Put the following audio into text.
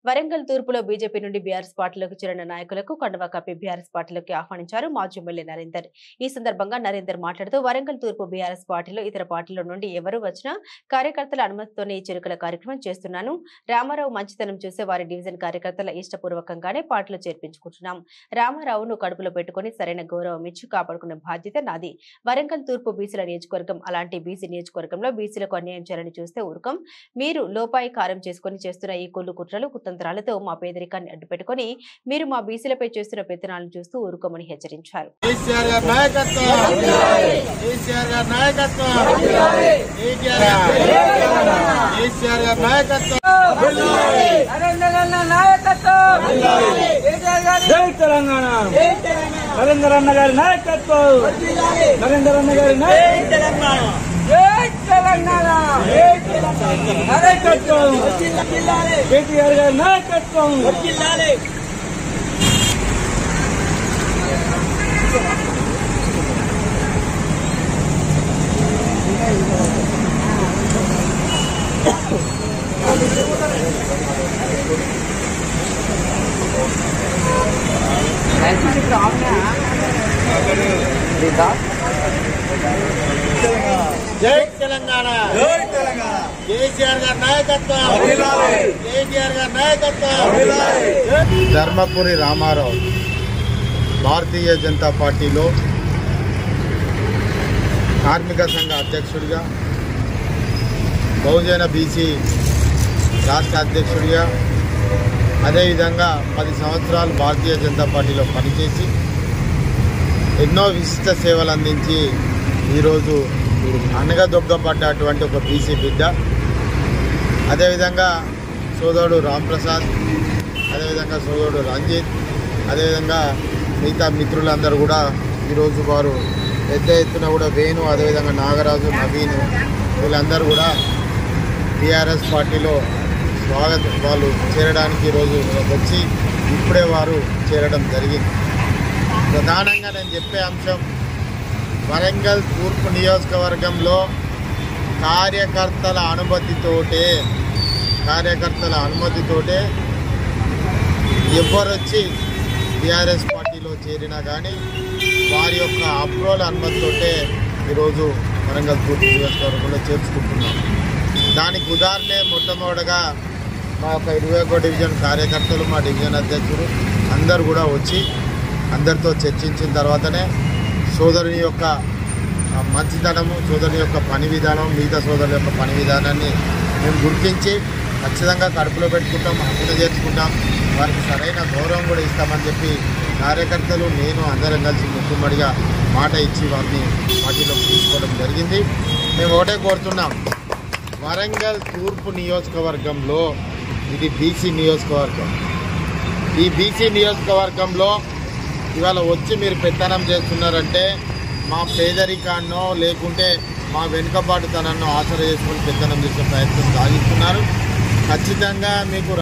వరంగల్ తూర్పులో బీజేపీ నుండి బీఆర్ఎస్ పార్టీలోకి చేరిన నాయకులకు కండువా కప్పి బీఆర్ఎస్ పార్టీలోకి ఆహ్వానించారు మాజీ ఎమ్మెల్యే నరేందర్. ఈ సందర్భంగా నరేందర్ మాట్లాడుతూ వరంగల్ తూర్పు బీఆర్ఎస్ పార్టీలో ఇతర పార్టీల నుండి ఎవరు వచ్చినా కార్యకర్తల అనుమతితోనే ఈ చేరికల కార్యక్రమం చేస్తున్నాను. రామారావు మంచితనం చూసే వారి డివిజన్ కార్యకర్తల ఇష్టపూర్వకంగానే పార్టీలో చేర్పించుకుంటున్నాం. రామారావును కడుపులో పెట్టుకుని సరైన గౌరవం ఇచ్చి కాపాడుకునే బాధ్యత నాది. వరంగల్ తూర్పు బీసీల నియోజకవర్గం. అలాంటి బీసీ నియోజకవర్గంలో బీసీలకు అన్యాయం చేయాలని చూస్తే ఊరుకం. మీరు లోపాయి కారం చేసుకుని చేస్తున్న ఈ కుళ్ళు కుట్రలు కుతంత్రాలతో మా పేదరికాన్ని అడ్డుపెట్టుకుని మీరు మా బీసీలపై చేస్తున్న పెత్తనాలను చూస్తూ ఊరుకోమని హెచ్చరించారు. నరేందర్ అన్న గారి నాయకత్వం, నరేందర్ అన్న గారి నాయకత్వం, కేటీఆర్ గారి నాయకత్వం. జై తెలంగాణ, జై తెలంగాణ. కేసీఆర్ గారి నాయకత్వం, కేటీఆర్ గారి నాయకత్వం. ధర్మపురి రామారావు భారతీయ జనతా పార్టీలో కార్మిక సంఘ అధ్యక్షుడిగా, బహుజన బీసీ రాష్ట్ర అధ్యక్షుడిగా, అదేవిధంగా 10 సంవత్సరాలు భారతీయ జనతా పార్టీలో పనిచేసి ఎన్నో విశిష్ట సేవలు అందించి ఈరోజు అనగదొగ్గబడ్డటువంటి ఒక బీసీ బిడ్డ. అదేవిధంగా సోదరుడు రాంప్రసాద్, అదేవిధంగా సోదరుడు రంజిత్, అదేవిధంగా మిగతా మిత్రులందరూ కూడా ఈరోజు వారు పెద్ద ఎత్తున కూడా వేణు, అదేవిధంగా నాగరాజు, నవీన్ వీళ్ళందరూ కూడా టీఆర్ఎస్ పార్టీలో వాళ్ళు చేరడానికి ఈరోజు వచ్చి ఇప్పుడే వారు చేరడం జరిగింది. ప్రధానంగా నేను చెప్పే అంశం, వరంగల్ తూర్పు నియోజకవర్గంలో కార్యకర్తల అనుమతితోటే ఎవరొచ్చి టీఆర్ఎస్ పార్టీలో చేరినా కానీ వారి యొక్క అప్రూవల్ అనుమతితోటే ఈరోజు వరంగల్ తూర్పు నియోజకవర్గంలో చేర్చుకుంటున్నాం. దానికి ఉదాహరణే మొట్టమొదటిగా మా యొక్క 21 డివిజన్ కార్యకర్తలు, మా డివిజన్ అధ్యక్షుడు అందరూ కూడా వచ్చి అందరితో చర్చించిన తర్వాతనే సోదరుని యొక్క మంచితనము, సోదరుని యొక్క పని విధానం, మిగతా సోదరుల యొక్క పని విధానాన్ని మేము గుర్తించి ఖచ్చితంగా కడుపులో పెట్టుకుంటాం, హక్కును చేర్చుకుంటాం, వారికి సరైన గౌరవం కూడా ఇస్తామని చెప్పి కార్యకర్తలు, నేను అందరం కలిసి ముక్కుమ్మడిగా మాట ఇచ్చి వారిని పార్టీలోకి తీసుకోవడం జరిగింది. మేము ఒకటే కోరుతున్నాం, వరంగల్ తూర్పు నియోజకవర్గంలో ఇది బీసీ నియోజకవర్గం. ఈ బీసీ నియోజకవర్గంలో ఇవాళ వచ్చి మీరు పెత్తనం చేస్తున్నారంటే మా పేదరికాన్నో లేకుంటే మా వెనుకబాటుతనాన్నో ఆసరా చేసుకుని పెత్తనం చేసే ప్రయత్నం సాగిస్తున్నారు. ఖచ్చితంగా మీకు